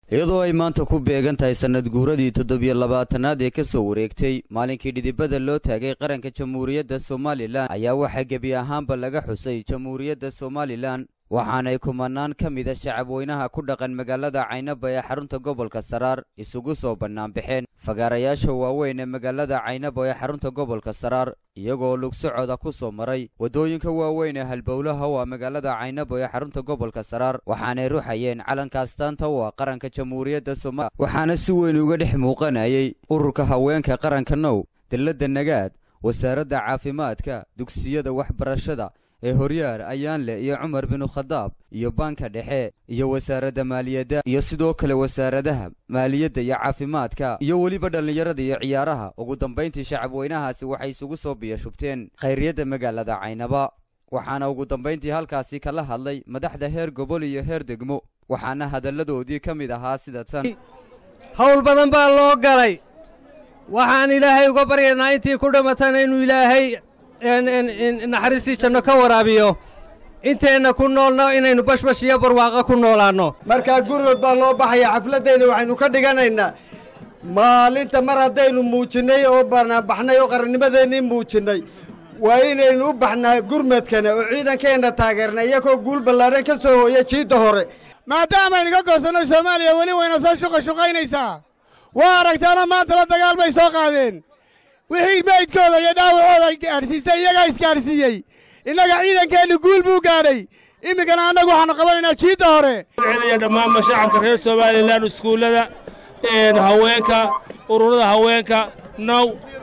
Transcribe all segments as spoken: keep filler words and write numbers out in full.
iyadoo ay maanta ku beegan tahay sanad guuradii toddobiyo labaatanaad ee ka soo wareegtay maalinkii dhidibada loo taagay qaranka jamhuuriyadda Soomaaliland ayaa waxa gebi ahaanba laga xusay jamhuuriyadda Soomaaliland waxaanay kumanaan ka mid ah shacabweynaha ku dhaqan magaalada Caynaba ee xarunta gobolka Saraar isugu soo bannaan baxeen fagaarayaasha waaweyn ee magaalada Caynaba ee xarunta gobolka Saraar iyagoo lug socod ku soo maray wadooyinka waaweyn ee halbowlaha waa magaalada Caynaba ee xarunta gobolka Saraar waxaanay ruuxayeen calanka astaanta waa qaranka jamhuuriyadda Soomaaliland waxaana si weyn uga dhex muuqanayay ururka haweenka qaranka now dallada nagaad wasaaradda caafimaadka dugsiyada waxbarashada ee horyaar ayaanle iyo Cumar bin Khadaab iyo banka dhexe iyo wasaaradda maaliyadda iyo sidoo kale wasaaradaha maaliyadda iyo caafimaadka iyo waliba dhalinyarada iyo ciyaaraha ugu dambeyntii shacabweynahaasi waxay isugu soo biyashubteen khayriyada magaalada Caynaba waxaana ugu dambeyntii halkaasi kala hadlay madaxda heer gobol iyo heer degmo waxaana hadaladoodii kamid ahaa sida tan hawl badan baa loo galay waxaan ilaahay uga baryaynaa intii ku dhamatana inuu ilaahay naxariistii janno ka waraabiyo inteenna ku noolno inaynu bashbash iyo barwaaqo ku noolaanno markaa gurigood baa loo baxaya xafladdayna waxaynu ka dhiganaynaa maalinta mar haddaynu muujinnay oo barnaanbaxnay oo qarannimadeennii muujinnay waa inaynu u baxnaa gurmadkana oo ciidankeenna taageerna iyagoo guul ballaadhan ka soo hooya jiidda hore maadaamaaynu ka goosanno soomaaliya weli wayna soo shuqashuqaynaysaa waa aragtaana maanta la dagaal bay soo qaadeen wixii maydkooda iyo dhaawacooda gaadhsiistay iyagaa isgaadhsiiyey innaga ciidankeennu guul buu gaadhay iminkana annagu waxaanu qabanaynaa jiidda hore celaya dhammaanba shacabka reer Soomaaliland iskuullada haweenka ururada haweenka now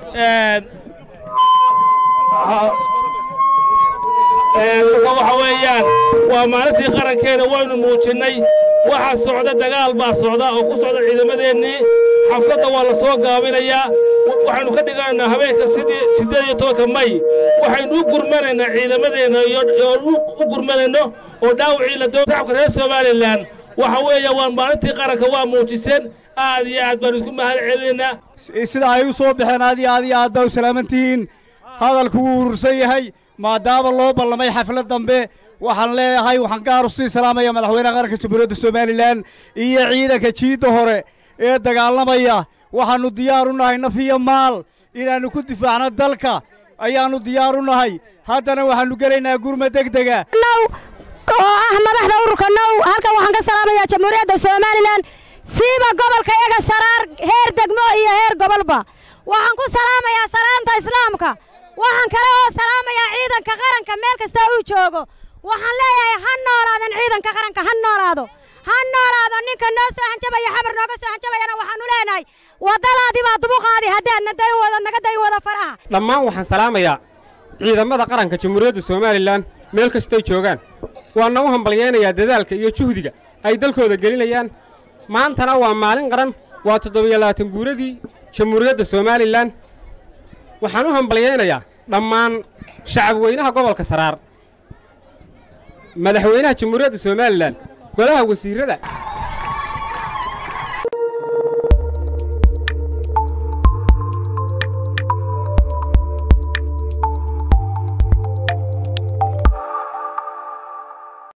waxa weeyaan waa maalintii qarankeena waynu muujinnay waxaa socda dagaal baa socda oo ku socda ciidamadeennii xafladda waa la soo gaabinayaa waxaanu ka dhiganaynaa habeenka siddeed iyo tobanka may waxaynu u gurmanaynaa ciidamadeenna iyo u gurmanayno oo dhaawacii la doon shacabka reer Soomaaliland waxa weeya waa maalintii qaranka waa muujiseen aad iyo aad baanu ku mahad celinaynaa sida ay u soo baxeen aad iyo aad iyo aad baa u salaamantihiin hadalku wuu urursan yahay maadaama loo ballamay xaflad dambe waxaan leeyahay waxaan gaar u sii salaamaya madaxweynaha qaranka jamhuuriyadda Soomaaliland iyo ciidanka jiidda hore ee dagaalamaya waxaanu diyaar u nahay naf iyo maal inaannu ku difaacno dalka ayaannu diyaar u nahay haddana waxaannu gelaynaa gurma degdega now oo ah madaxda ururka now halkan waxaan ka salaamayaa jamhuuriyadda Soomaaliland siiba gobolka iyaga Saraar heer degmo iyo heer gobolba waxaan ku salaamayaa salaanta islaamka waxaan kale oo salaamayaa ciidanka qaranka meel kasta uu joogo waxaan leeyahay ha noolaadan ciidanka qaranka ha noolaado ha noolaado ninka noo soo hanjabaya xabar nooga soo hanjabayana waxaanu leenahay wadalaadii baa dubuqaadii haddaadna day wada naga day wada faraha dhammaan waxaan salaamayaa ciidamada qaranka jamhuuriyadda Soomaaliland meel kastoo joogaan waana u hambalyeenayaa dadaalka iyo juhdiga ay dalkooda gelinayaan maantana waa maalin qaran waa toddobiyo labaatan guuradii jamhuuriyadda Soomaaliland waxaan u hambalyeenayaa dhammaan shacabweynaha gobolka Saraar madaxweynaha jamhuuriyadda Soomaaliland golaha wasiirada